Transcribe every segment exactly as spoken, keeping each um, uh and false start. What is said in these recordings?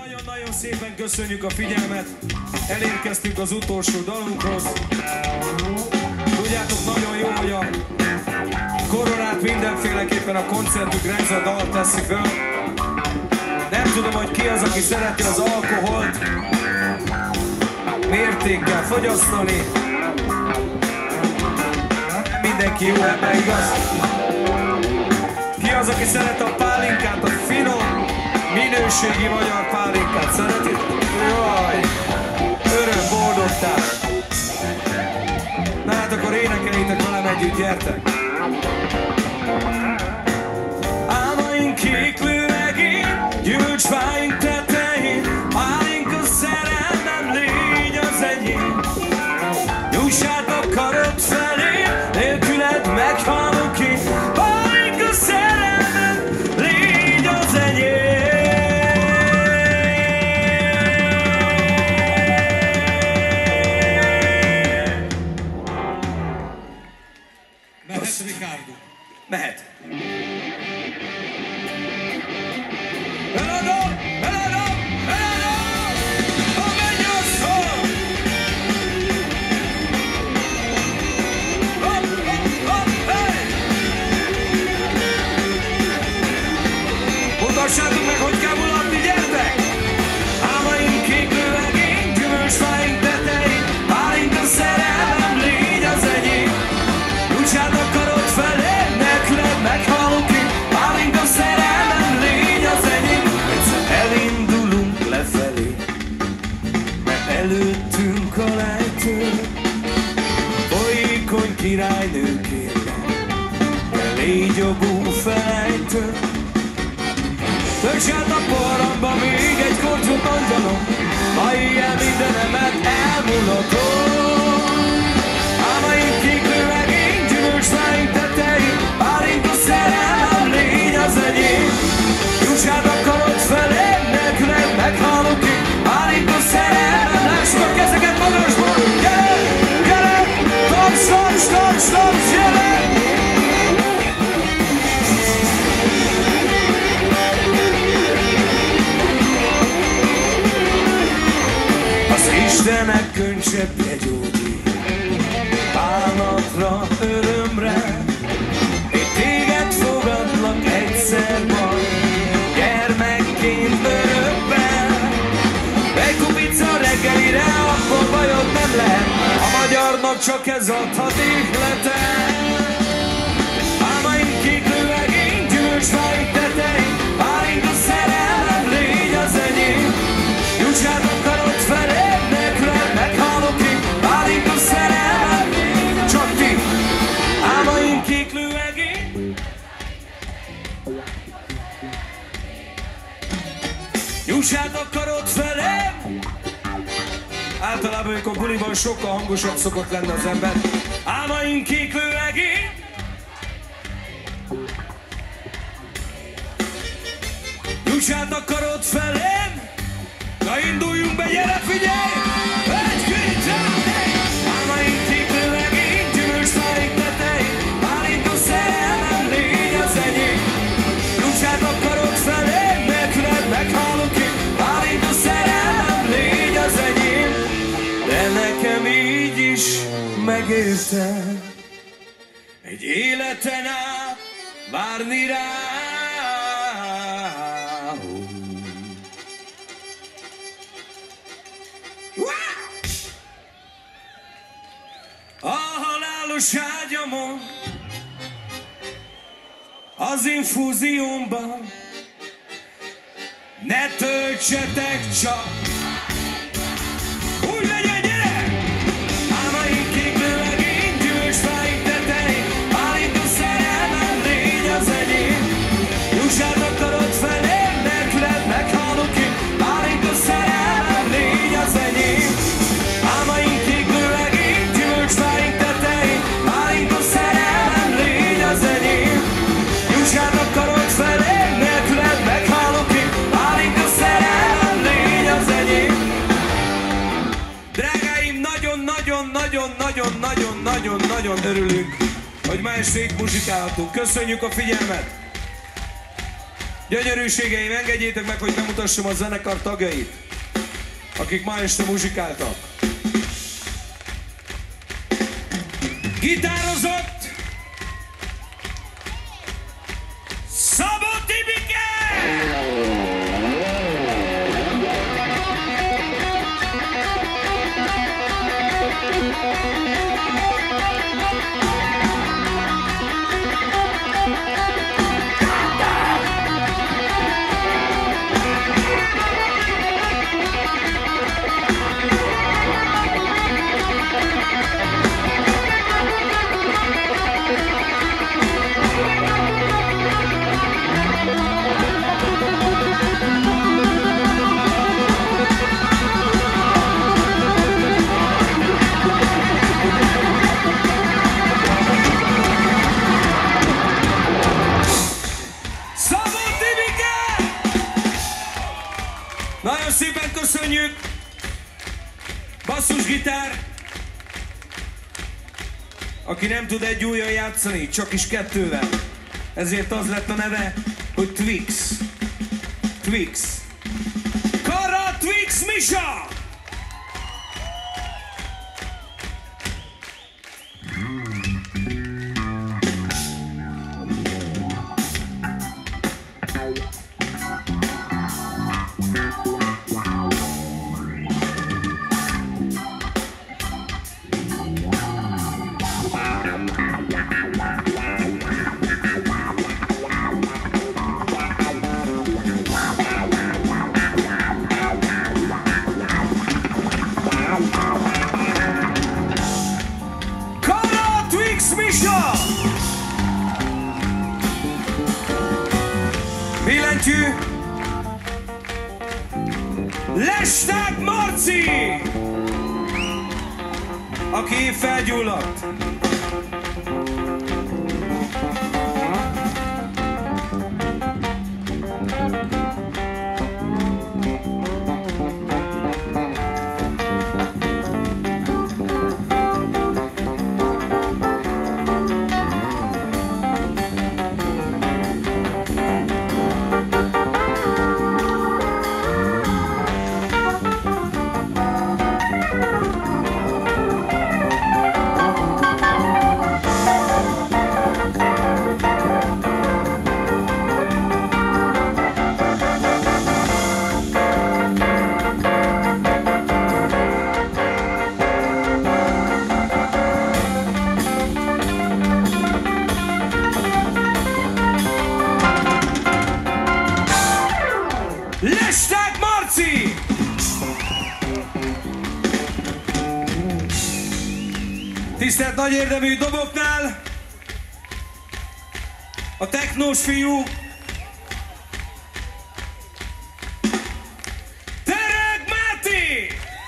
Nagyon-nagyon szépen köszönjük a figyelmet. Elérkeztünk az utolsó dalunkhoz. Tudjátok nagyon jó, hogy a koronát mindenféleképpen a koncertükre ez a dal teszi föl. Nem tudom, hogy ki az, aki szereti az alkoholt mértékkel fogyasztani. Mindenki jó ebben, igaz? Ki az, aki szeret a pálinkát, a finom, minőségi magyar pálinkát? Szereti? Jaj! Öröm, boldogtál! Na hát akkor énekeljétek velem együtt, gyertek! Álmaink kék lőegén, gyümölcsfáink tetején, pálinka szerelmem, légy az enyém. Nyújts át a karod felé, nélküled meghalok én. Pálinka szerelmem, légy az enyém. Mehet, Ricardo? Mehet. Eladom, eladom, eladom, a mennyasszony! Hopp, hopp, hopp, hey! Mutassátok meg, hogy kell mulatni, gyertek! Álmaink kék lőegén, gyümölcsfáink tetején, pálinka szerelmem, légy az enyém. Nyújts át a karod felé, nélküled meghalok én. Pálinka szerelmem, légy az enyém. Egyszer elindulunk lefelé, mert előttünk a lejtő. Folyékony királynőkérlek, te légy a búfelejtő. Tölts át a porramba még egy kortyot angyalom, ma éjjel mindenemet elmulatom. Álmaink kék lőegén, gyümölcsfáink tetején, pálinka szerelmem, légy az enyém. Nyújts át a karod felé, nélküled meghalok én. Pálinka szerelmem, lássuk a kezeket magasból. Gyere, gyere, tarts, tarts, tarts, tarts, gyere! Az Istenek könycseppje gyógyít bánatra, örömre. Én téged fogadlak egyszer majd, gyermekként örökben. Egy kupica reggelire, akkor bajod nem lehet, a magyarnak csak ez adhat ihletet. Álmaink kék lőegén, gyümölcsfáink tetején, pálinka szerelmem, légy az enyém. Nyújts át a karod felé, nélküled meghalok én. Pálinka szerelmem, csak ti. Álmaink kék lőegén, nyújts át a karod felé. Általában, amikor buliban sokkal hangosabb szokott lenni az ember. Álmaink kék lőegén, nyújts át a karod felém. Na induljunk be, gyere, figyelj! Egy, két, három! Álmaink kék lőegén, gyümölcsfáink tetején, pálinka szerelmem, légy az enyém. Nyújts át a karod felé, nélküled meghalok én. Pálinka szerelmem, légy az enyém. De nekem így is megérte egy életen át várni rá. A halálos ágyamon, az infúziómban, ne töltsetek csak. Úgy legyen, gyere! Álmaink kék lőegén, gyümölcsfáink tetején, pálinka szerelmem, légy az enyém. Nyújts át a karod felé, nélküled meghalok én. Pálinka szerelmem, légy az enyém. Álmaink kék lőegén, gyümölcsfáink tetején, pálinka szerelmem, légy az enyém. Nyújts át a karod felé, nélküled meghalok én. Pálinka szerelmem, légy az enyém. Drágáim, nagyon-nagyon-nagyon-nagyon-nagyon-nagyon örülünk, hogy ma estét muzsikálhatunk. Köszönjük a figyelmet! Gyönyörűségeim, engedjétek meg, hogy bemutassam a zenekar tagjait, akik ma este muzsikáltak. Gitározott Szabó Tibike! Nagyon szépen köszönjük! Basszusgitár, aki nem tud egy ujjal játszani, csak is kettővel. Ezért az lett a neve, hogy Twix. Twix. Karra Twix Misa! Billentyű Lesták Marci, aki felgyulladt. Lesták Marci! Tisztelt nagy érdemű doboknál a technós fiú Tereg Máté!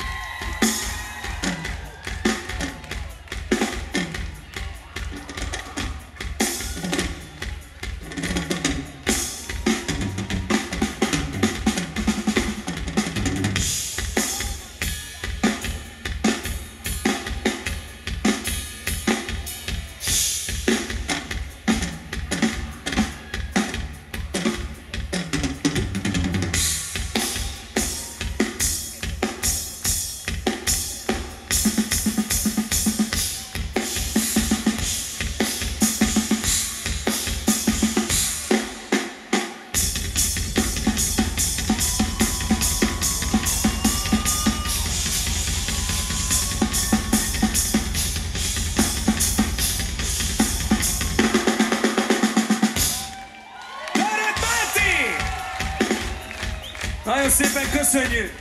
Nagyon szépen köszönjük!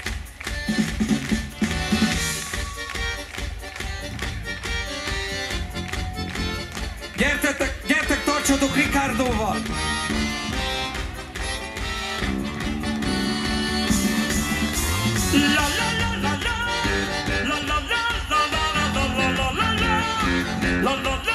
Gyertetek, gyertek, tartsatok Ricardoval! La la la la la la la la la la la la la la la la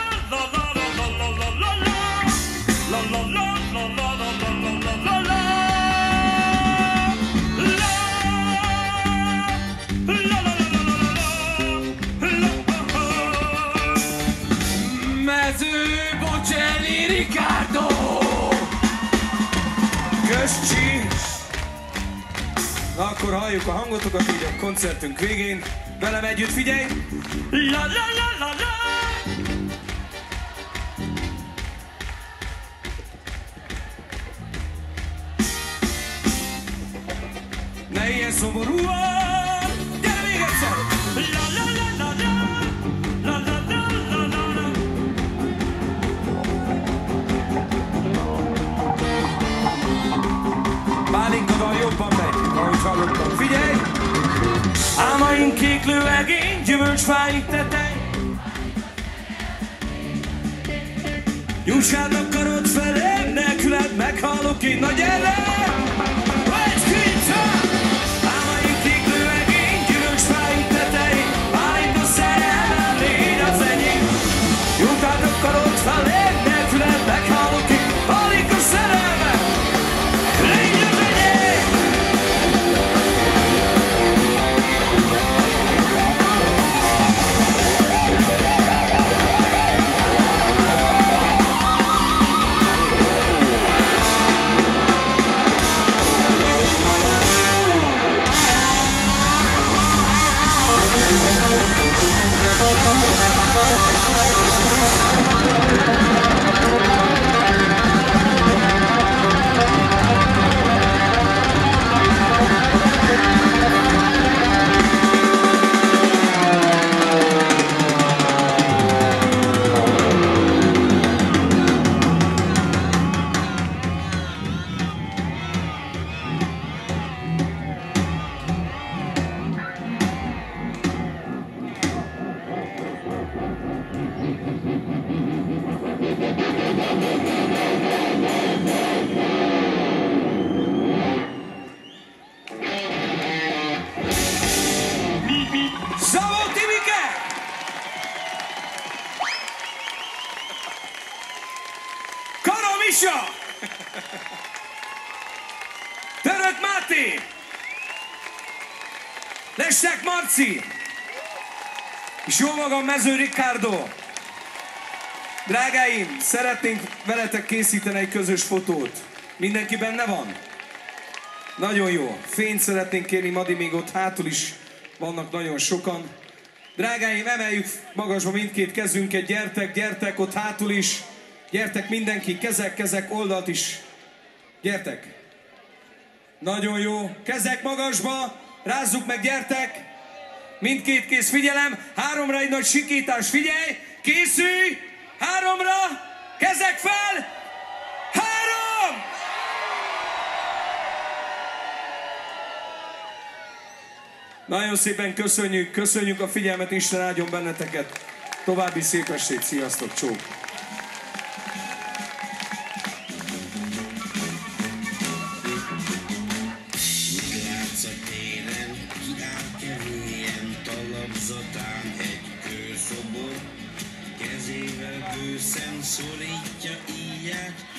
Mező Bocelli Ricardo! Na akkor halljuk a hangotokat így a koncertünk végén. Velem együtt figyelj! La la la la la! Ne ilyen szomorúan! Gyere még egyszer! La la la la la! La la la la la la! Pálinkadal jobban megy, ahogy hallottam. Figyelj! Álmaink kéklő egény, gyümölcsfáink tetej. Nyújtsád karod felém, nélküled meghalok én. Na gyere! Egy kicsa! Álmaink kéklő egény, gyümölcsfáink tetej. Pálinka szerelmem, légy az enyém. Nyújtsád karod felém, nélküled meghalok én. Pálinka szerelmem, légy az enyém. Török Máté! Lestek Marci! És jó magam, Mező Ricardo! Drágáim, szeretnénk veletek készíteni egy közös fotót. Mindenki benne van? Nagyon jó. Fényt szeretnénk kérni, Madi még ott hátul is vannak nagyon sokan. Drágáim, emeljük magasba mindkét kezünket, gyertek, gyertek, ott hátul is. Gyertek mindenki, kezek, kezek, oldalt is. Gyertek. Nagyon jó. Kezek magasba, rázzuk meg, gyertek. Mindkét kéz, figyelem. Háromra egy nagy sikítás, figyelj. Készülj. Háromra. Kezek fel. Három. Nagyon szépen köszönjük, köszönjük a figyelmet, Isten áldjon benneteket. További szép estét, sziasztok, csók. Kezével bőszen szorítja íját,